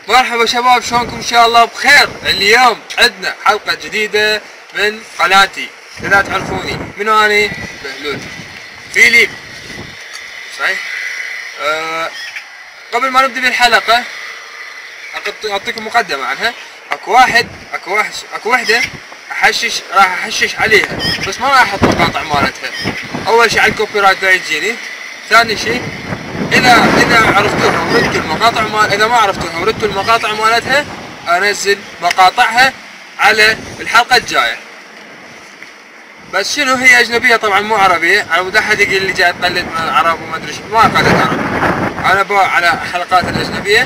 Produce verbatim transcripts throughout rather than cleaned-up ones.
مرحبا شباب، شلونكم؟ ان شاء الله بخير. اليوم عندنا حلقة جديدة من قناتي. اذا تعرفوني من اني بهلول فيليب صحيح. أه قبل ما نبدا بالحلقة اعطيكم مقدمة عنها. اكو واحد اكو واحد اكو وحدة احشش راح احشش عليها، بس ما راح احط مقاطع مالتها. اول شيء على الكوبي رايت لا يجيني. ثاني شيء اذا اذا عرفتوها وردتوا المقاطع مال اذا ما عرفتوها وردتوا المقاطع مالتها انزل مقاطعها على الحلقة الجاية. بس شنو هي اجنبية طبعا مو عربية، على مود احد يقول لي جاي تقلد من العرب وما ادري شو. ما قلد عرب، انا بو على حلقات الاجنبية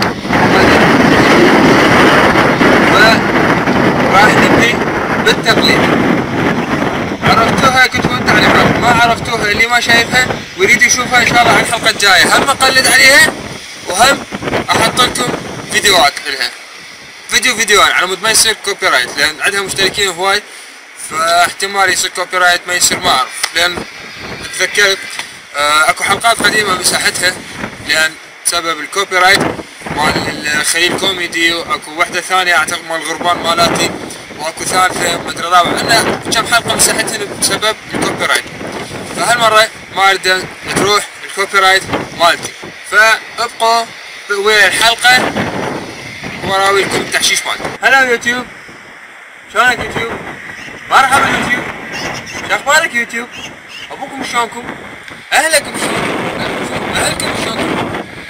راح نبني بالتقليد. عرفتوها كتبوا التعليقات، ما عرفتوها اللي ما شايفها ويريد يشوفها ان شاء الله على الحلقة الجاية. هم اقلد عليها وهم احط لكم فيديوهات لها، فيديو فيديوهات على مود ما يصير كوبي رايت، لان عندها مشتركين هواي فاحتمال يصير كوبي رايت ما يصير، ما اعرف. لان تذكرت آه اكو حلقات قديمة مساحتها لان بسبب الكوبي رايت مال الخليل كوميدي، واكو وحدة ثانية اعتقد مال الغربان مالاتي، واكو ثالثة مدري رابعة. عندنا كم حلقة مساحتها بسبب الكوبي رايت، فهالمرة ما اريد تروح الكوبي رايت مالتي، فابقوا ويا الحلقة وراوي لكم التحشيش مالتي. هلا يوتيوب، شلونك يوتيوب؟ مرحبا يوتيوب، شو اخبارك يوتيوب؟ ابوكم شلونكم؟ اهلكم شلونكم؟ اهلكم شلونكم؟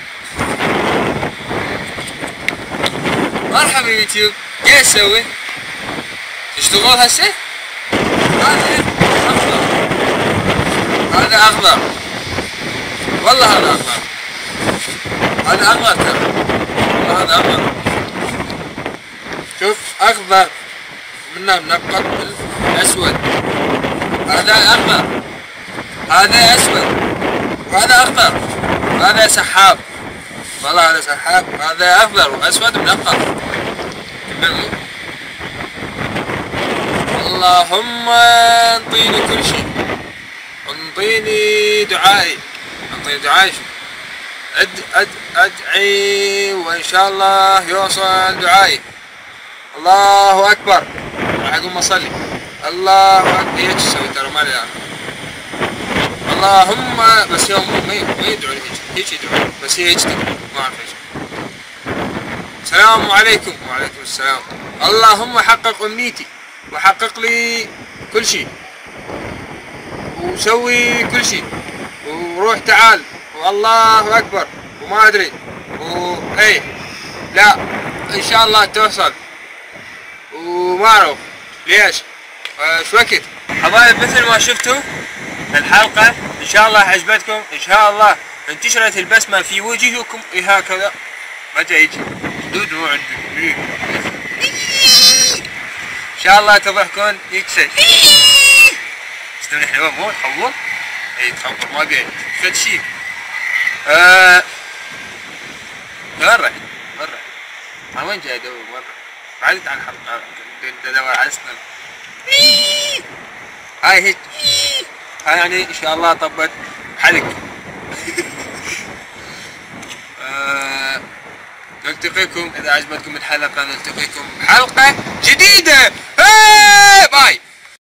مرحبا يوتيوب، ايش اسوي؟ تشتغل هسه؟ هذا اخضر، هذا اخضر والله، هذا اخضر، هذا اخضر ترى والله، هذا اخضر. شوف اخضر منه منقط بالاسود، هذا اخضر، هذا اسود، وهذا اخضر، هذا سحاب والله، هذا سحاب، هذا اخضر واسود منقط. اللهم انطيني كل شيء، انطيني دعائي، انطيني دعائي. شو أد أد ادعي وان شاء الله يوصل دعائي. الله اكبر، راح اقوم اصلي. الله اكبر، هيك اسوي ترى مالي يعني. اللهم بس يوم ما يدعوا لي هيك، هيك يدعوا بس هي هيك تدعو، ما اعرف ايش. السلام عليكم. وعليكم السلام. اللهم حقق امنيتي وحقق لي كل شيء وسوي كل شيء وروح تعال والله اكبر وما ادري و اي لا ان شاء الله توصل وما اعرف ليش ايش وقت. حبايب مثل ما شفتوا الحلقة ان شاء الله عجبتكم، ان شاء الله انتشرت البسمة في وجوهكم هكذا. متى يجي دود مو عندك ان شاء الله تضحكون يكسر. شلون الحيوان مو تخور؟ اي تخور ما بيه فد شيء. ااا وين رحت؟ وين رحت؟ انا وين جاي ادور؟ وين رحت؟ بعدت عن الحلقة، كنت ادور على اسنان. هاي هيك، هاي يعني ان شاء الله طبت حلق. نلتقيكم اذا عجبتكم الحلقة، نلتقيكم بحلقة جديدة. باي.